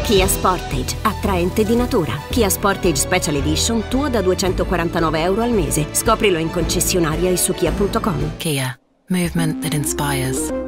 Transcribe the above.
Kia Sportage, attraente di natura. Kia Sportage Special Edition, tuo da €249 al mese. Scoprilo in concessionaria e su kia.com. Kia, movement that inspires.